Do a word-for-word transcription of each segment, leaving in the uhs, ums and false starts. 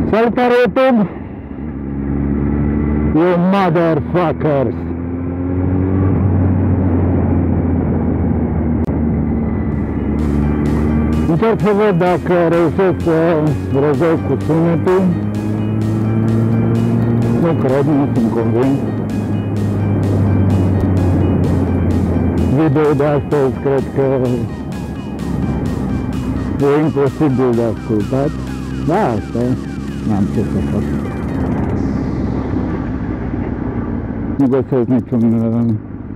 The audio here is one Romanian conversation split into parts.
Salutare YouTube! You motherfuckers! Încerc să văd dacă reușesc să rezolv cu sunetul. Nu cred, nu sunt convins. Video de astăzi cred că e imposibil de ascultat. Da, asta e. N-am ce să fac. Nu găsesc niciun uh,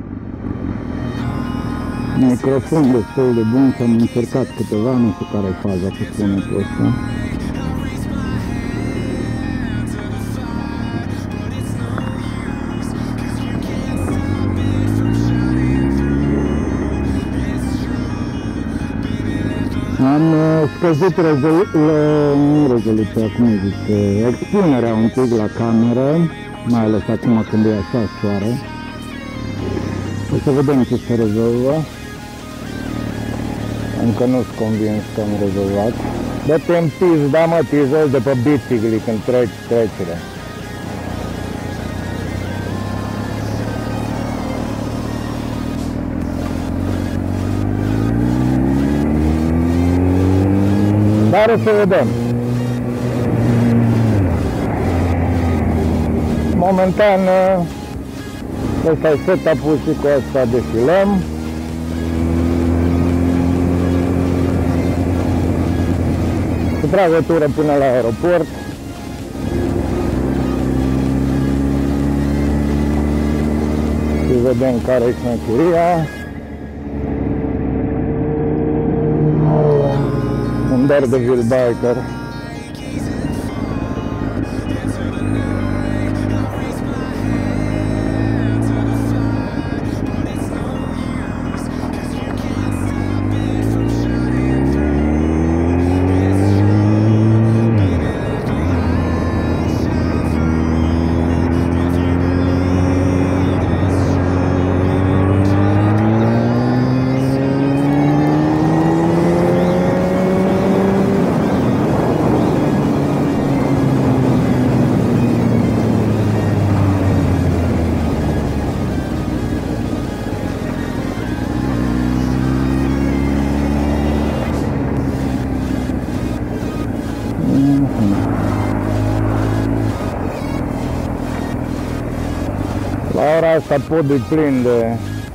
microfon destul de bun și am încercat câteva, nu știu care e faza cu sunetul ăsta. Am uh, scăzut rezolu nu rezoluția, cum zice, expunerea un pic la cameră, mai ales acum când e așa soare. O să vedem ce se rezolvă. Încă nu sunt convins că am rezolvat. Dă-te în pizda, mă, tizol de pe bicicli când treci trecere. Dar o să vedem. Momentan ăsta e setup-ul și cu asta defilăm. Să trag o tură până la aeroport. Și vedem care e șmecheria. Un Daredevil biker. La ora asta podul e plin de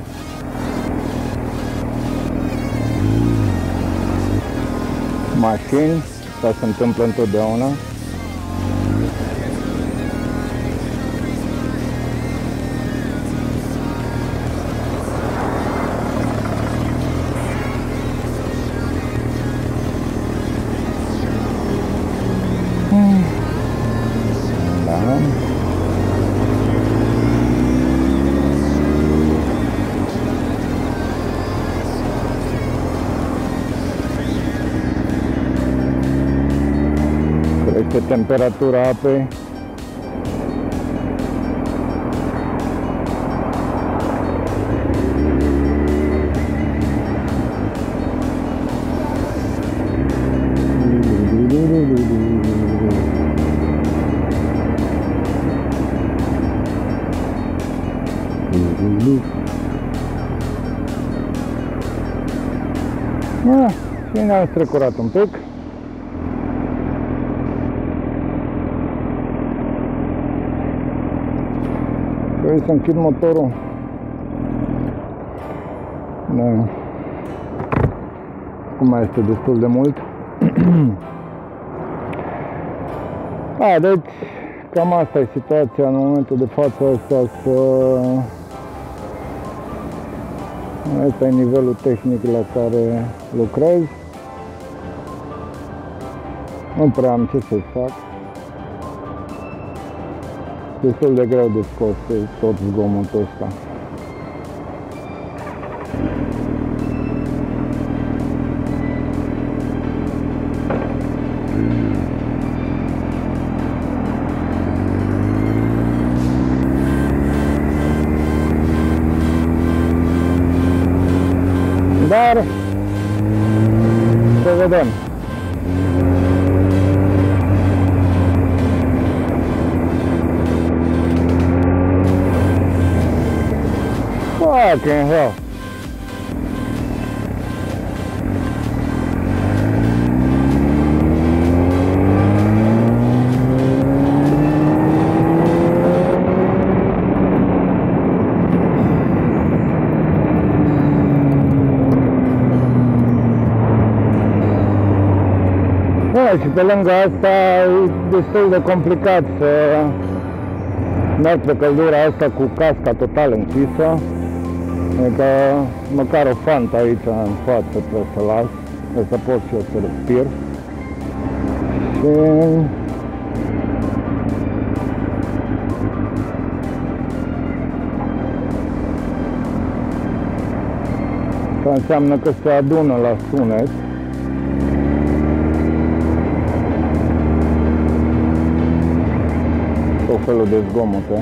mașini, asta se întâmplă întotdeauna. Crește temperatura apei. Ah, și ne-am strecurat un pic. Trebuie să închid motorul. Da. Acum mai este destul de mult. A, deci cam asta e situația în momentul de față. Asta să... Asta e nivelul tehnic la care lucrez. Nu prea am ce să fac. Destul de greu de scos tot zgomotul ăsta. Dar să vedem. Fucking hell. Și pe lângă asta e destul de complicat să merg pe căldura asta cu casca total închisă. Adică măcar o fantă aici în față trebuie să las, ca să pot și eu să respir. Și asta înseamnă că se adună la sunet. Tot felul de zgomote.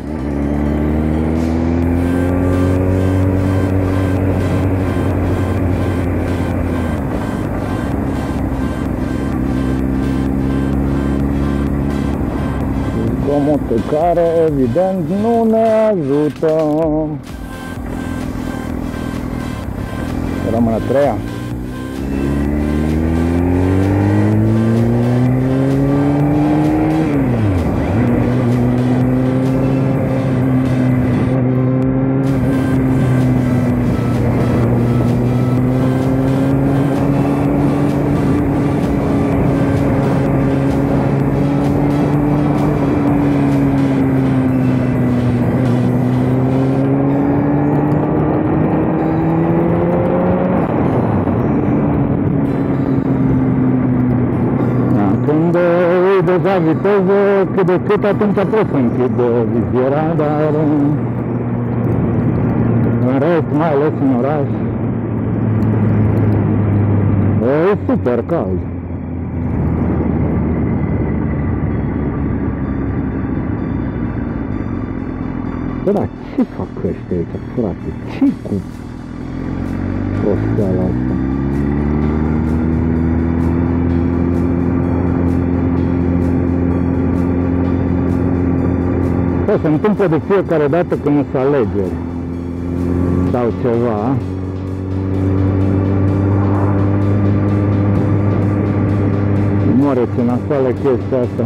Zgomote care evident nu ne ajută. Rămâne a treia. Deja viteză cât de cât, atunci pot să închid viziera, dar în rest, mai ales în oraș, e super cald. Bă, dar ce fac ăștia aici, frate? Ce-i cu prosteala asta? Se întâmplă de fiecare dată când se alegeri sau ceva. Moare ce nasoală chestia asta.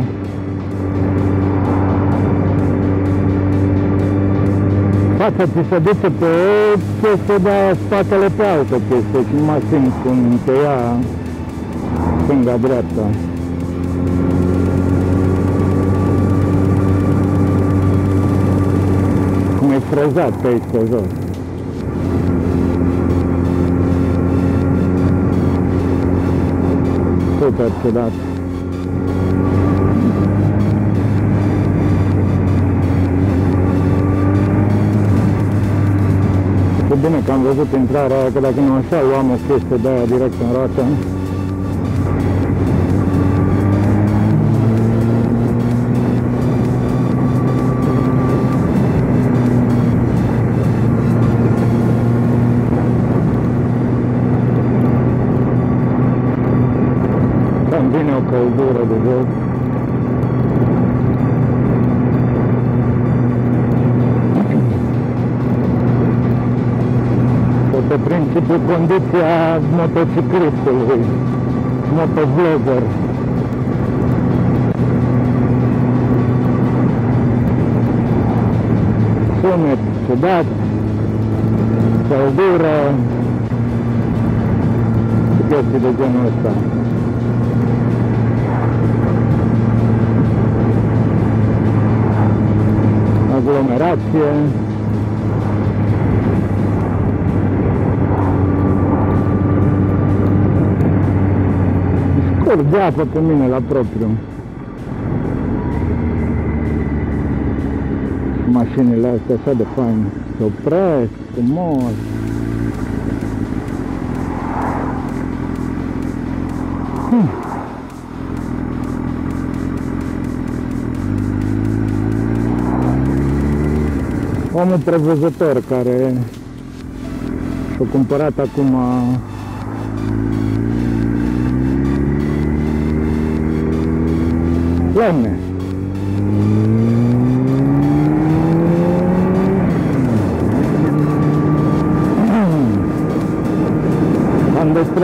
Fața ți se duce pe chestie, de spatele pe altă chestie și nu mai simți cum te ia stânga-dreapta. Frezat pe aici pe jos. Super ciudat. E bine că am văzut intrarea aia, că dacă nu așa luam o chestie de aia direct în roată. Vine o căldură de jos. Pe principiu condiția motociclistului, motovlogger. Sunet ciudat, căldură, chestii de genul ăsta. Aglomerație. Scurg de apă pe mine la propriu. Mașinile astea așa de faine. Se opresc, frumos. Hmm. Omul prevăzător care și-a cumpărat acum lemne.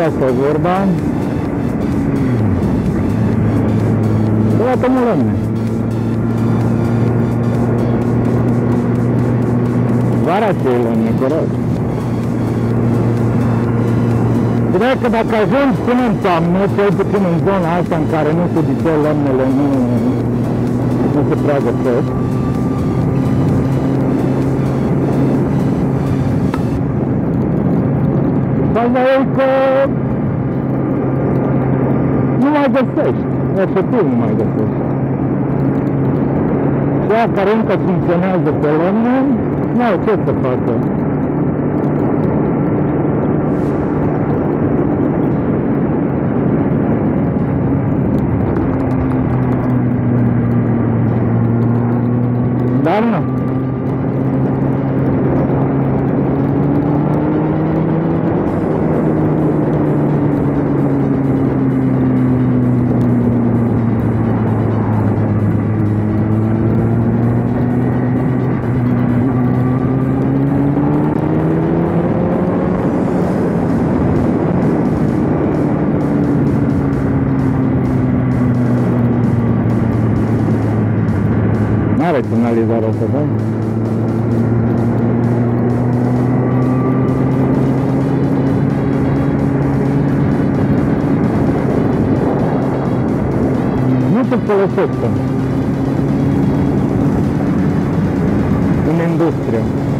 despre asta e vorba. Toată mulămne. Vara ce e lemne, corect. Cred că dacă ajungi până în toamnă, cel puțin în zona asta în care nu se dice lemnele, nu, nu se prea găsesc. Faza e că nu mai găsești, efectiv nu mai găsești. Cea care încă funcționează pe lemne, nu au ce să facă. Dar nu. N-are semnalizarea asta, da? Nu se folosește în industrie.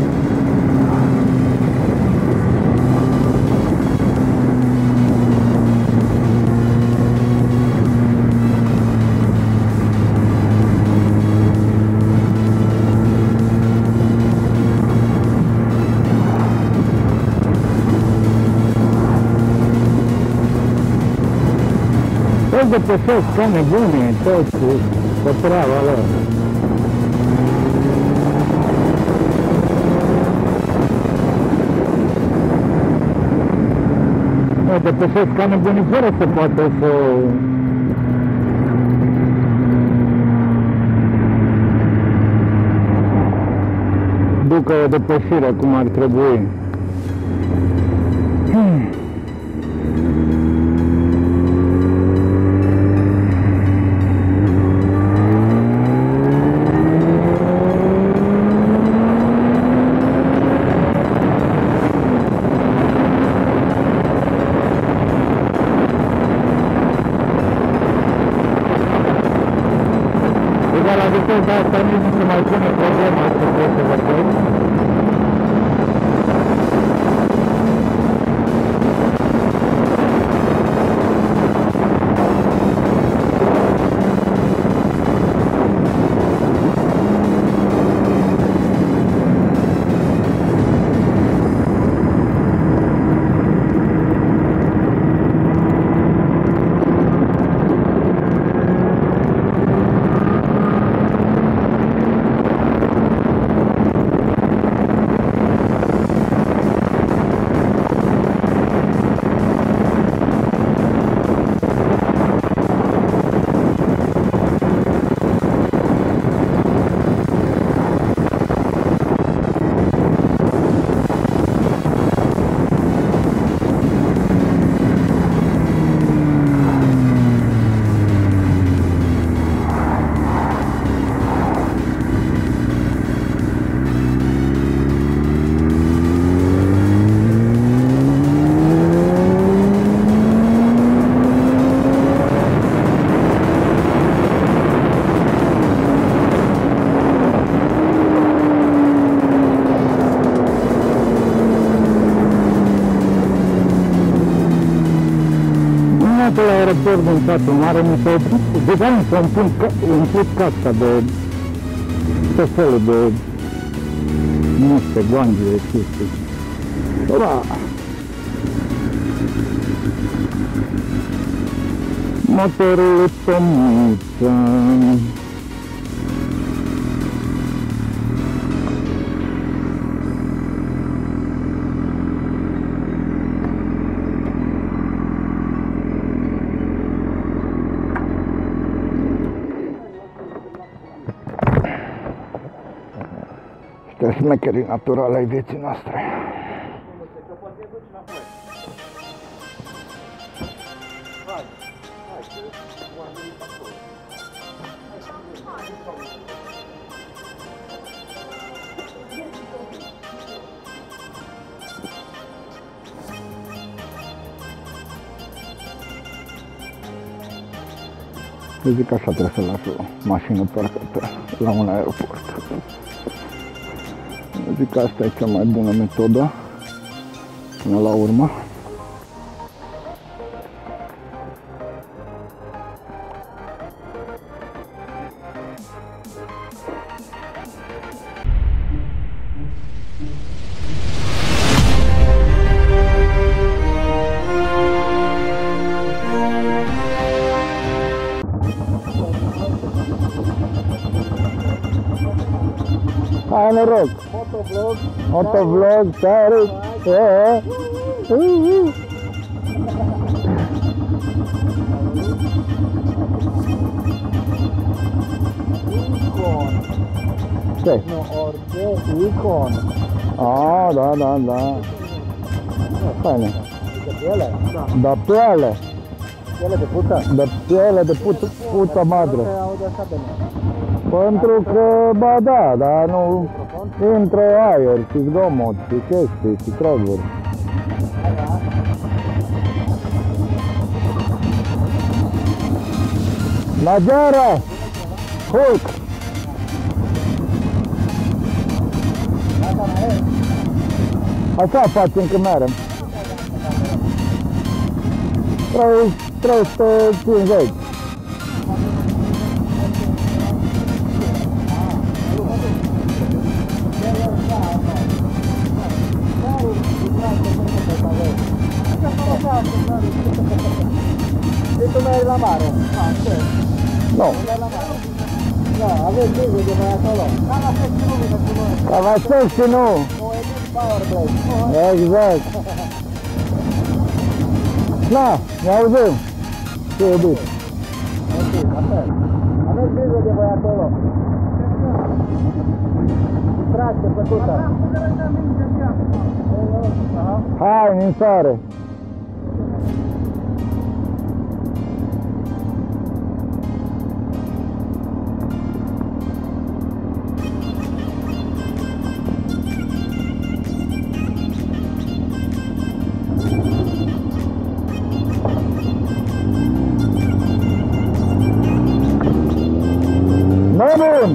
De pesesc ca nebune, toți cu treaba lor. De pesesc ca nebune fără să poată să ducă o depășire cum ar trebui. Hmm. La viteza asta nici nu se mai pune problema să trebuie să vorbesc. La aeroport din satul mare mi s-a oprit, deja mi s-a umplut casca de tot felul de niște guangi de chestii. Ura! Motorul Tomița. Ăștia șmecherii naturale ai vieții noastre. Hai, hai, că oamenii pe acolo. Eu zic așa trebuie să las o mașină parcată la un aeroport. Eu zic că asta e cea mai bună metodă până la urmă. Hai noroc! Motovlog! Motovlog, tare! E, uh, uh. Icon! Ce? Nu, orice, icon! Ah, da, da, da. Faine. De piele? Da. Da piele! Piele de pută? De piele de put, puța madre. Nu se aude așa de mine. Pentru că, ba da, dar nu intră aer și zgomot și chestii și treburi. Nagyara! Hulk! Așa facem când merem. trei sute cincizeci. E tu mergi la mare? Ah, certo. Nu. No, aveți grijă de mai acolo. Ca la festivul de culoare. Ca la sexy, nu. Nu, e din Powerblade. Exact. Na, ne auzim. Ce e bine. Ok, apel. Aveți grijă de voi acolo. Distracție plăcută. Hai, în soare. Nebun!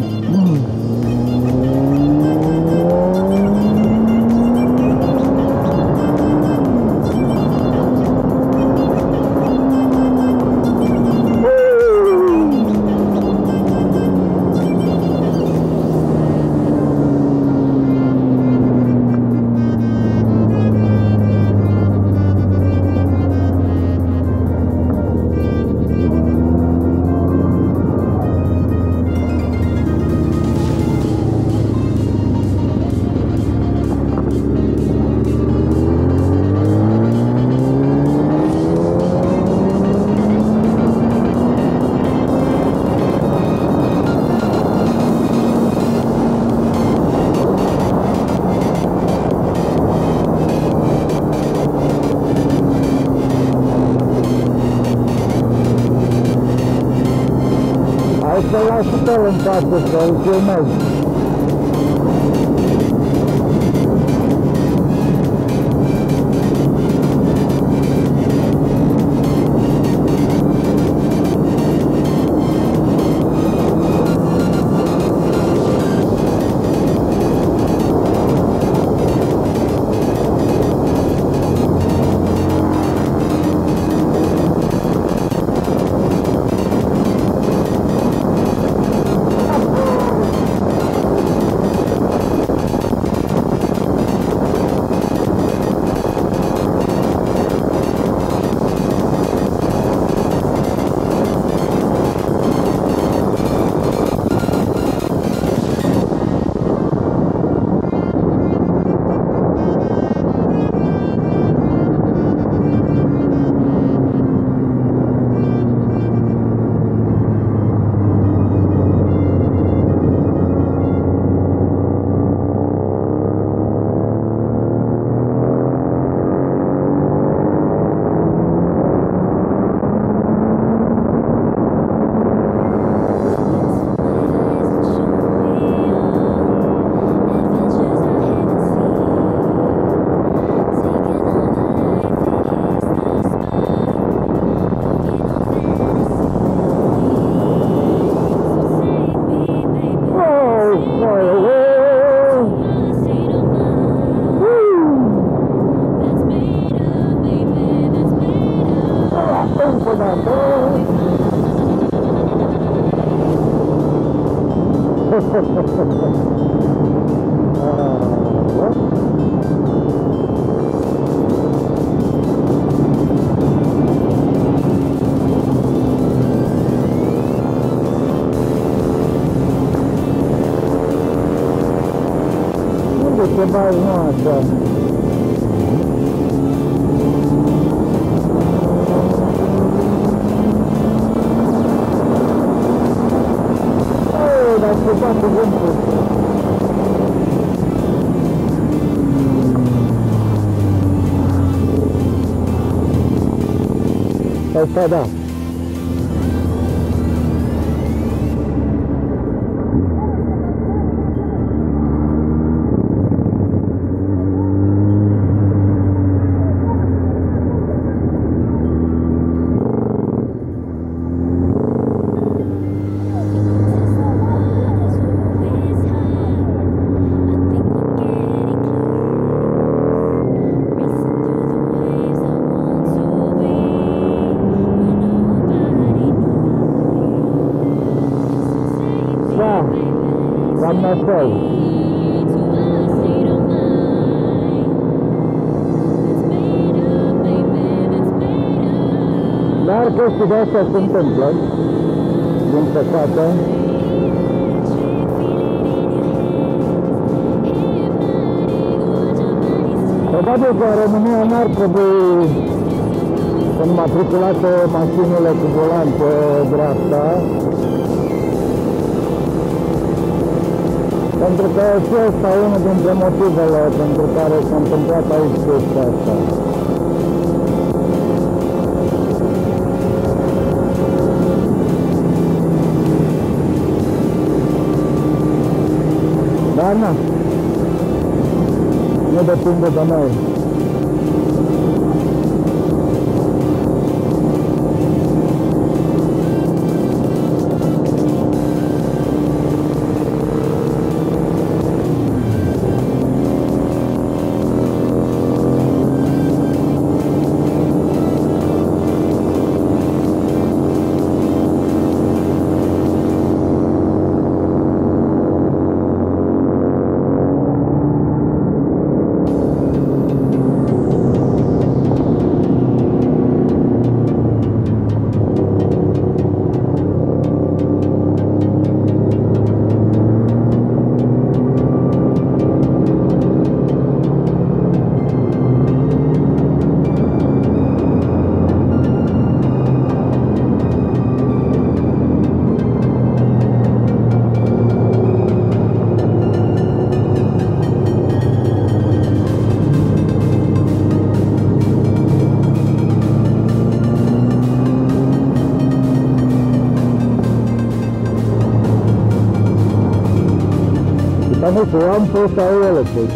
Hai să las și pe el în față, să-l filmez. Unde te bagi, nu așa? Ei, dar se bate vântul. Asta da. Cam nasol. Dar chestii de astea se întâmplă, din păcate. Probabil că în România n-ar trebui înmatriculate mașinile cu volan pe dreapta, pentru că și ăsta e unul dintre motivele pentru care s-a întâmplat aici chestia asta. Dar na, nu depinde de noi. Nu știu, am fost aole, păi.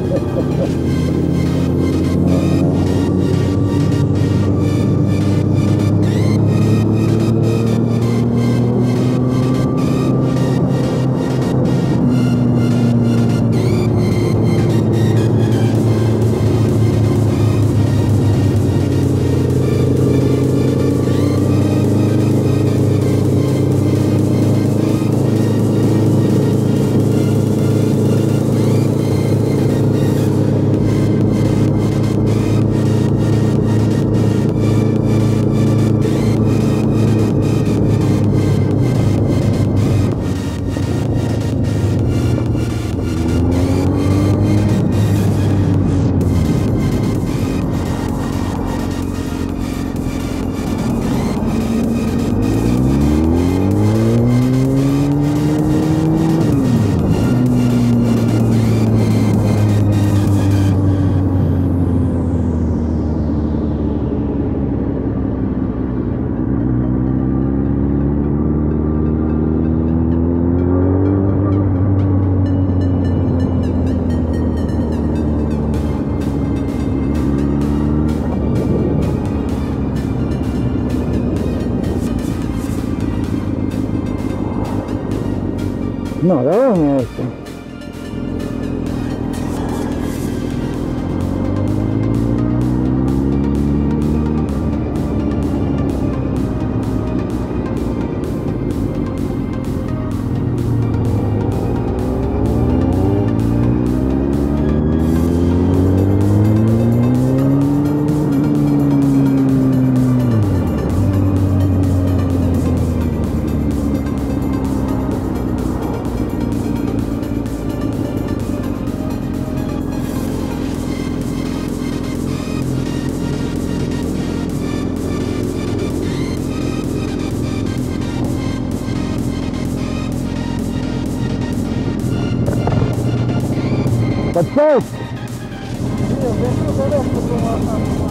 No, dar nu este. Perfect! Io penso che adesso come la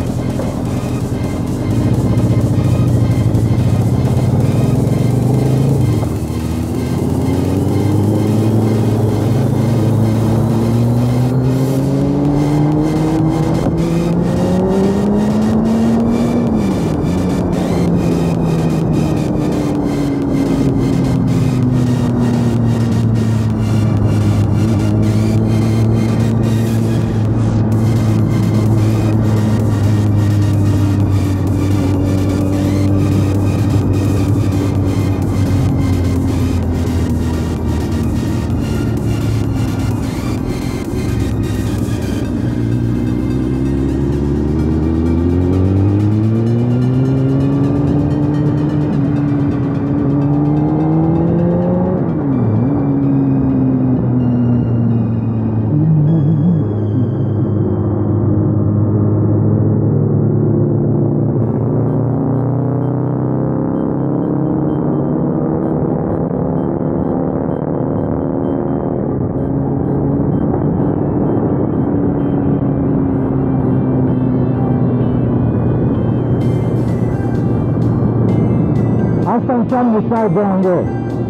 Asta înseamnă să aibă angol.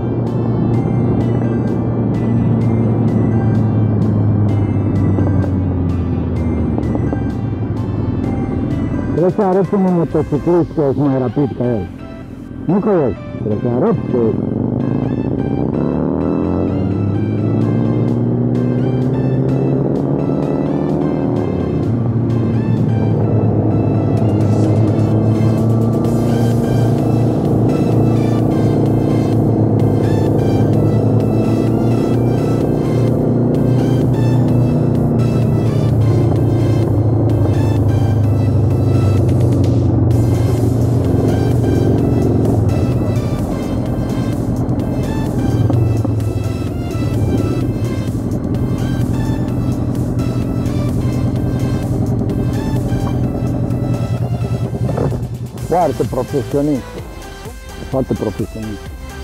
Trebuie să arăți un motociclist că ești mai rapid ca el. Nu că ești, trebuie să arăți că ești. Foarte profesionist. Foarte profesionist.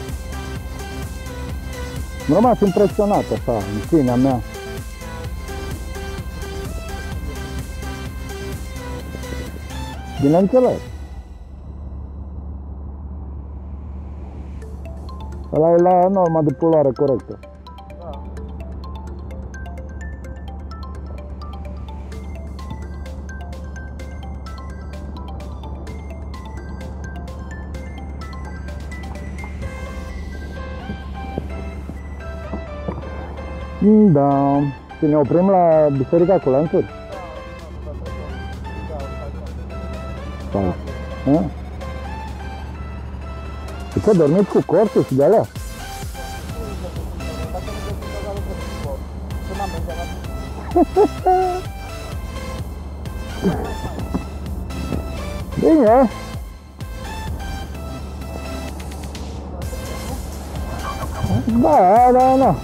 Am rămas impresionat așa, în sinea mea. Bineînțeles. Ăla e la norma de poluare corectă. Da, și ne oprim la biserica cu lanțuri? Da. Da. Și ce, dormiți cu cortul și de-alea? Bine! Da, da, da.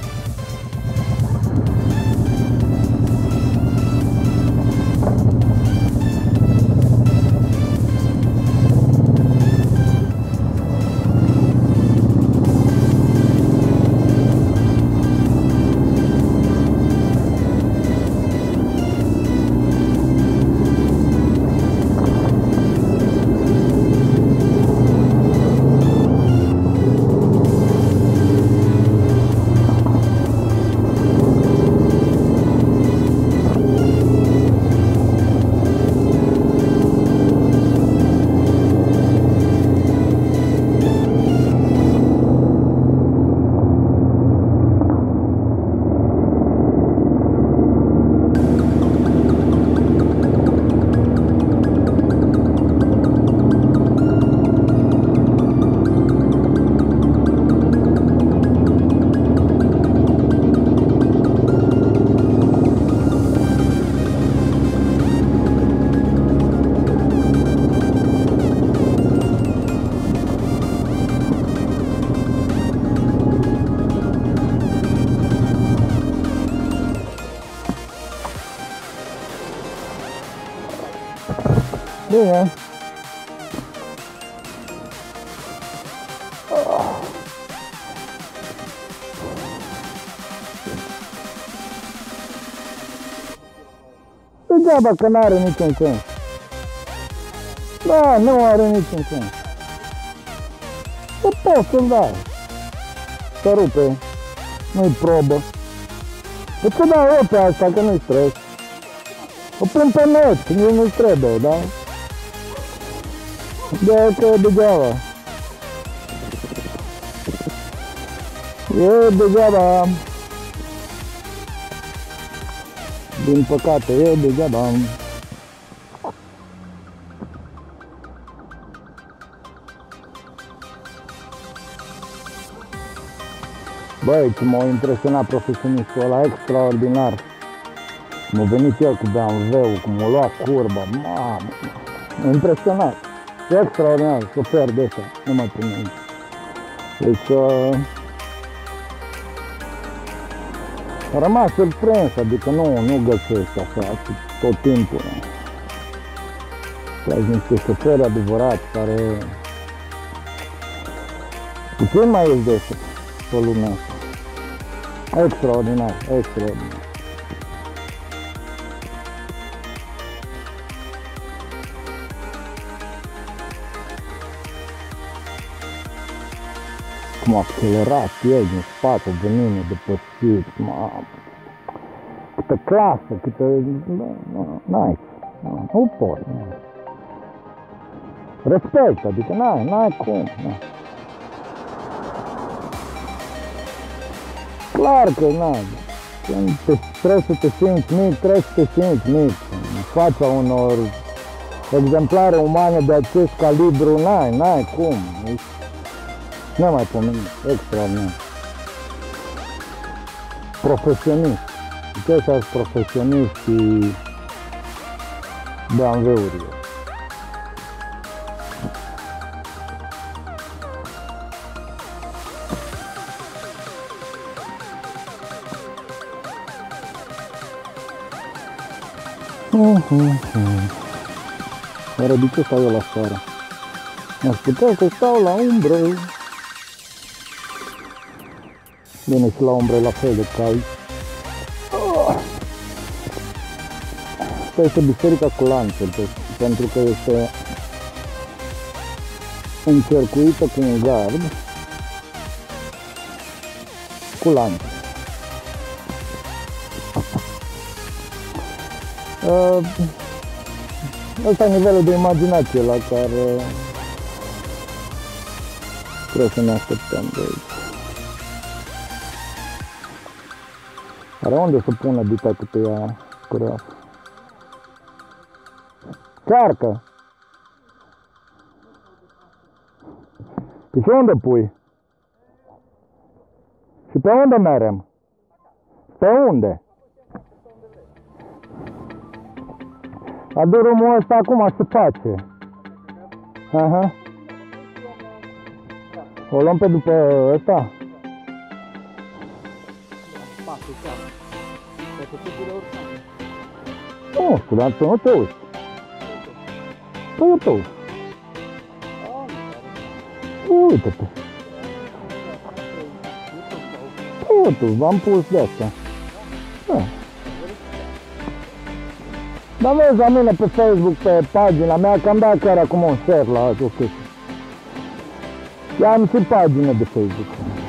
Bine. Degeaba că n-are niciun sens. Da, nu are niciun sens. Să poți să-l dai. Să rupe. Nu-i probă. De ce dau eu pe asta, că nu-i stres? O pun pe net, când eu nu-i trebuie, da? De-aia că e degeaba. E degeaba. Din păcate, e degeaba. Băi, cum m-a impresionat profesionistul ăla, extraordinar. M-a venit el cu B M W-ul, cum m-a luat curba, mamă, m-a impresionat. Extraordinar, șofer de ăsta, nu mai primim. Deci, uh, a rămas surprins, adică nu, nu găsesc așa tot timpul. Sunt niște șoferi adevărați care puțin mai ies de ăsta pe lumea asta. Extraordinar, extraordinar. Cum a accelerat el din spate, de mine, de păsit, mamă. Câtă clasă, câtă... Nice. Nu pot. Respect, adică n-ai, n-ai cum. Clar că n-ai. Când te, trebuie să te simți mic, trebuie să te simți mic. În fața unor exemplare umane de acest calibru, n-ai, n-ai cum. Nu mai pomenit, extraordinar. Profesionist. Ce sunt profesioniștii B M W-urile? Oare de ce stau eu la soare? Aș putea să stau la umbră. Bine, și la umbră la fel de cald. Asta este biserica cu lanțuri, pentru că este încercuită cu un gard cu lanțuri. Ăsta e nivelul de imaginație la care trebuie să ne așteptăm de aici. Are unde să pună dita cât e ea curioasă? Cearcă! Pe și unde pui? Și pe unde merem? Pe unde? La drumul ăsta acum se face. Aha. O luăm pe după ăsta? Nu știu, dar tu nu te uiți. Păi eu te uiți. Uite-te. Păi eu tu, v-am pus de asta. Da. Dar vezi la mine pe Facebook, pe pagina mea, că am dat chiar acum un share la o chestie. Eu am și pagină de Facebook.